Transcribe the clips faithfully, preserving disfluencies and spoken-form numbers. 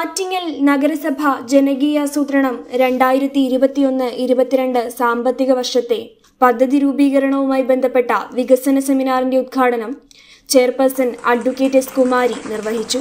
ആറ്റിങ്ങൽ നഗരസഭ ജനകീയാസൂത്രണം രണ്ടായിരത്തി ഇരുപത്തിയൊന്ന് ഇരുപത്തിരണ്ട് സാമ്പത്തിക വർഷത്തെ പദ്ധതി രൂപീകരണവുമായി ബന്ധപ്പെട്ട വികസന സെമിനാറിന്റെ ഉദ്ഘാടനം ചെയർപേഴ്സൺ അഡ്വക്കേറ്റ് എസ് കുമാരി നിർവഹിച്ചു.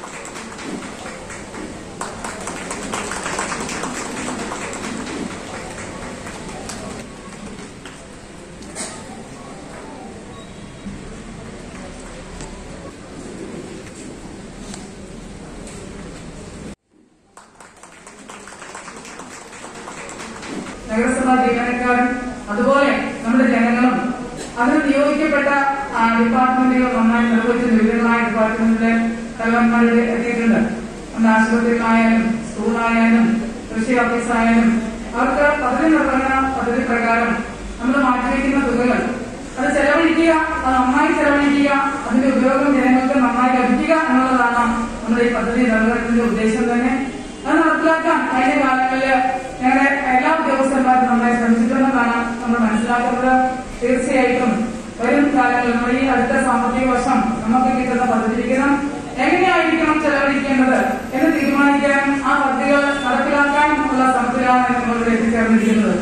നഗരസഭാ ജീവനക്കാരും അതുപോലെ നമ്മുടെ ജനങ്ങളും അതിന് നിയോഗിക്കപ്പെട്ട ഡിപ്പാർട്ട്മെന്റുകൾ നന്നായി നിർവഹിച്ച വിവിധങ്ങളായ ഡിപ്പാർട്ട്മെന്റിലെ തലവന്മാരുടെ എത്തിയിട്ടുണ്ട്. നമ്മുടെ ആശുപത്രികളായാലും സ്കൂളായാലും കൃഷി ഓഫീസായാലും അവർക്ക് പദ്ധതി നിർവഹണ പദ്ധതി പ്രകാരം നമ്മൾ മാറ്റിവെക്കുന്ന തുകകൾ അത് ചെലവഴിക്കുക, അത് നന്നായി ചെലവഴിക്കുക, അതിന്റെ ഉപയോഗം ജനങ്ങൾക്ക് നന്നായി ലഭിക്കുക എന്നുള്ളതാണ് നമ്മുടെ ഈ പദ്ധതി നിർവഹണത്തിന്റെ ഉദ്ദേശം തന്നെ. അത് നടപ്പിലാക്കാൻ കഴിഞ്ഞ കാലങ്ങളിൽ ഞങ്ങളുടെ എല്ലാ ഉദ്യോഗസ്ഥന്മാരും നന്നായി ശ്രമിച്ചിട്ടുണ്ടെന്നാണ് നമ്മൾ മനസ്സിലാക്കുന്നത്. തീർച്ചയായിട്ടും വരും കാലങ്ങളിൽ നമ്മൾ ഈ അടുത്ത സാമ്പത്തിക വർഷം നമുക്ക് കിട്ടുന്ന പദ്ധതി വിഹിതം എങ്ങനെയായിരിക്കണം ചെലവഴിക്കേണ്ടത് എന്ന് തീരുമാനിക്കാനും ആ പദ്ധതികൾ നടപ്പിലാക്കാനും ഉള്ള ശ്രമത്തിലാണ് നമ്മളിവിടെ എത്തിച്ചേർന്നിരിക്കുന്നത്.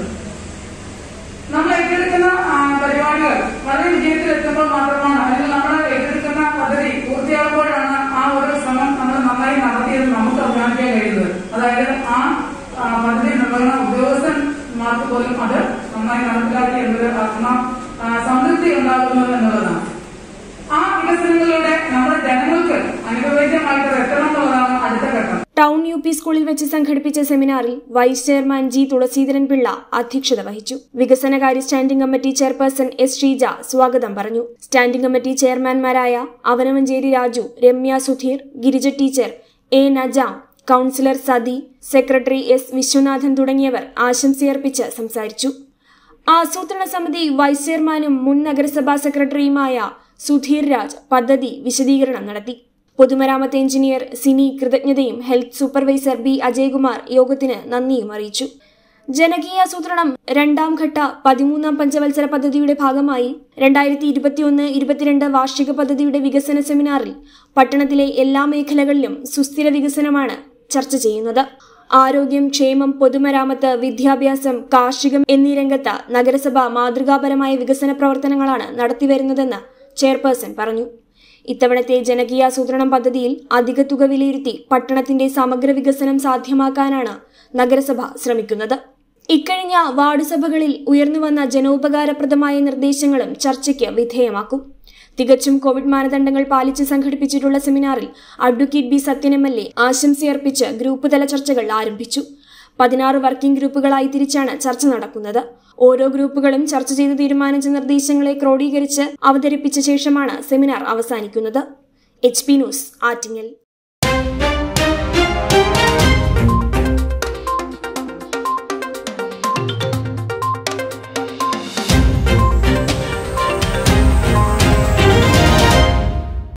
നമ്മൾ ഏറ്റെടുക്കുന്ന പരിപാടികൾ വളരെ വിജയത്തിലെത്തുമ്പോൾ മാത്രമാണ്, അല്ലെങ്കിൽ നമ്മൾ ഏറ്റെടുക്കുന്ന പദ്ധതി പൂർത്തിയാകുമ്പോഴാണ് ആ ഒരു ശ്രമം നമ്മൾ നന്നായി നടത്തിയത് നമുക്ക് അഭിമാനിക്കാൻ കഴിയുന്നത്. അതായത് ആ പദ്ധതി നിർവഹണ ഉദ്യോഗസ്ഥന്മാർക്ക് പോലും അത് നന്നായി നടപ്പിലാക്കി എന്നൊരു ആത്മ സംതൃപ്തി ഉണ്ടാകുന്നത് എന്നുള്ളതാണ്. ആ വികസനങ്ങളിലൂടെ നമ്മുടെ ജനങ്ങൾക്ക് അനുഭവേദ്യമായിട്ട് എത്തണം എന്നുള്ളതാണ് അടുത്ത ഘട്ടം. ടൗൺ യു പി സ്കൂളിൽ വെച്ച് സംഘടിപ്പിച്ച സെമിനാറിൽ vice chairman G Thulaseedharan Pillai അധ്യക്ഷത വഹിച്ചു. വികസനകാര്യ standing committee chairperson S Sreeja സ്വാഗതം പറഞ്ഞു. സ്റ്റാൻഡിംഗ് കമ്മിറ്റി ചെയർമാൻമാരായ Avanamancheri Raju, Ramya Sudheer, Girija teacher, A Najam, councillor Sathi, secretary S Viswanathan തുടങ്ങിയവർ ആശംസയർപ്പിച്ച് സംസാരിച്ചു. ആസൂത്രണ സമിതി വൈസ് ചെയർമാനും മുൻ നഗരസഭാ സെക്രട്ടറിയുമായ സുധീർ രാജ് പദ്ധതി വിശദീകരണം നടത്തി. പൊതുമരാമത്ത് എഞ്ചിനീയർ സിനി കൃതജ്ഞതയും ഹെൽത്ത് സൂപ്പർവൈസർ ബി അജയ്കുമാർ യോഗത്തിന് നന്ദിയും അറിയിച്ചു. ജനകീയാസൂത്രണം രണ്ടാം ഘട്ട പതിമൂന്നാം പഞ്ചവത്സര പദ്ധതിയുടെ ഭാഗമായി രണ്ടായിരത്തി ഇരുപത്തിയൊന്ന് ഇരുപത്തിരണ്ട് വാർഷിക പദ്ധതിയുടെ വികസന സെമിനാറിൽ പട്ടണത്തിലെ എല്ലാ മേഖലകളിലും സുസ്ഥിര വികസനമാണ് ചർച്ച ചെയ്യുന്നത്. ആരോഗ്യം, ക്ഷേമം, പൊതുമരാമത്ത്, വിദ്യാഭ്യാസം, കാർഷികം എന്നീ രംഗത്ത് നഗരസഭ മാതൃകാപരമായ വികസന പ്രവർത്തനങ്ങളാണ് നടത്തിവരുന്നതെന്ന് ചെയർപേഴ്സൺ പറഞ്ഞു. ഇത്തവണത്തെ ജനകീയാസൂത്രണം പദ്ധതിയിൽ അധിക തുക വിലയിരുത്തി പട്ടണത്തിന്റെ സമഗ്ര വികസനം സാധ്യമാക്കാനാണ് നഗരസഭ ശ്രമിക്കുന്നത്. ഇക്കഴിഞ്ഞ വാർഡ് സഭകളിൽ ഉയർന്നുവന്ന ജനോപകാരപ്രദമായ നിർദ്ദേശങ്ങളും ചർച്ചയ്ക്ക് വിധേയമാക്കും. തികച്ചും കോവിഡ് മാനദണ്ഡങ്ങൾ പാലിച്ച് സംഘടിപ്പിച്ചിട്ടുള്ള സെമിനാറിൽ advocate B Sathyan M L A ആശംസയർപ്പിച്ച് ഗ്രൂപ്പ് തല ചർച്ചകൾ ആരംഭിച്ചു. പതിനാറ് വർക്കിംഗ് ഗ്രൂപ്പുകളായി തിരിച്ചാണ് ചർച്ച നടക്കുന്നത്. ഓരോ ഗ്രൂപ്പുകളും ചർച്ച ചെയ്ത് തീരുമാനിച്ച നിർദ്ദേശങ്ങളെ ക്രോഡീകരിച്ച് അവതരിപ്പിച്ച ശേഷമാണ് സെമിനാർ അവസാനിക്കുന്നത്. H P news, Attingal.